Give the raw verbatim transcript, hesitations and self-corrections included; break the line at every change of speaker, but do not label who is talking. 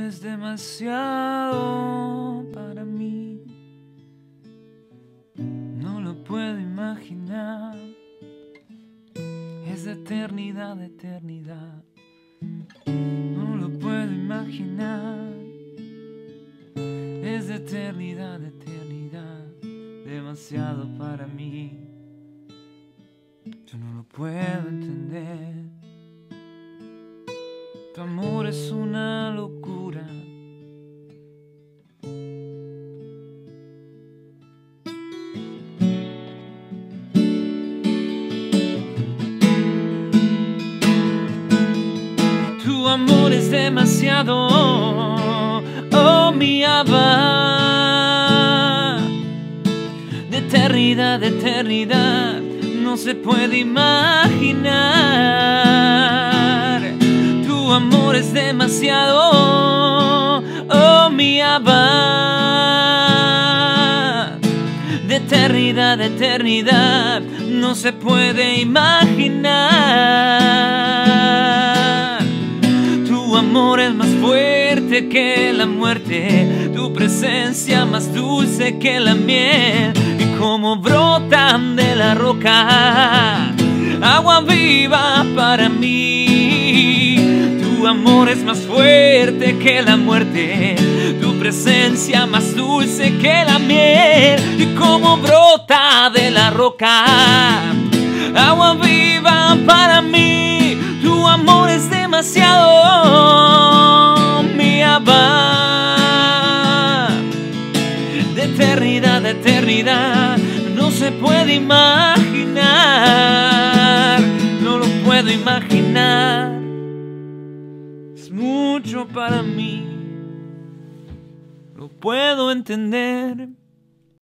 es demasiado para mí. No lo puedo imaginar. Es de eternidad, de eternidad. No lo puedo imaginar. Es de eternidad, de eternidad. Demasiado para mí. Yo no lo puedo entender. Tu amor es una locura. Tu amor es demasiado, oh mi Abba. De eternidad, de eternidad, no se puede imaginar. Tu amor es demasiado, oh mi Abba. De eternidad, de eternidad, no se puede imaginar. Tu amor es más fuerte que la muerte, tu presencia más dulce que la miel. Y como brotan de la roca, agua viva para mí. Tu amor es más fuerte que la muerte, tu presencia más dulce que la miel. Y como brota de la roca, agua viva para mí. Tu amor es demasiado, mi Abba. De eternidad, de eternidad, no se puede imaginar. No lo puedo imaginar. Es mucho para mí. Lo puedo entender.